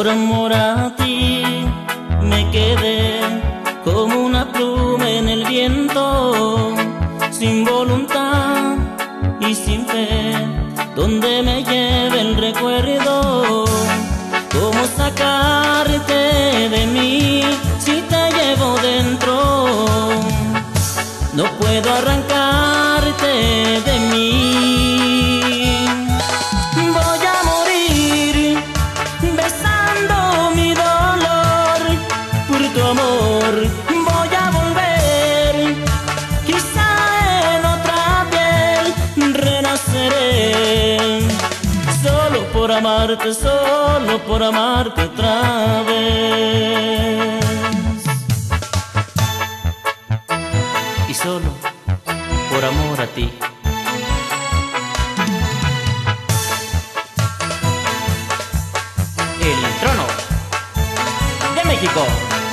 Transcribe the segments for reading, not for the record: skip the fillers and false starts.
Por amor a ti me quedé como una pluma en el viento, sin voluntad y sin fe, donde me lleve el recuerdo. ¿Cómo sacarte de mí si te llevo dentro? No puedo arrancarte de mí. Voy a morir besando mi dolor por tu amor. Voy a volver, quizá en otra piel renaceré. Solo por amarte otra vez. Y solo por amor a ti. El trono de México.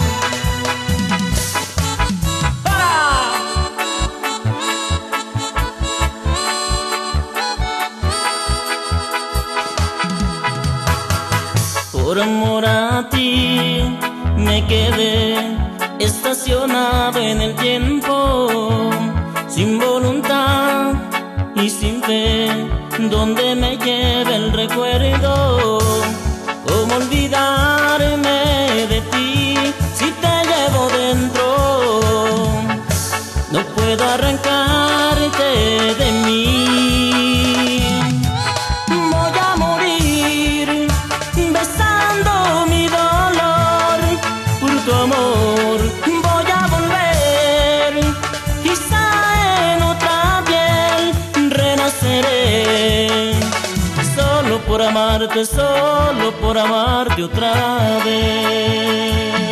Por amor a ti me quedé estacionado en el tiempo, sin voluntad y sin fe, donde me lleve el recuerdo. ¿Cómo olvidarme de ti si te llevo dentro? No puedo arrancarte de mí. Voy a morir besando mi dolor por tu amor. Voy a volver, quizá en otra piel renaceré. Solo por amarte otra vez.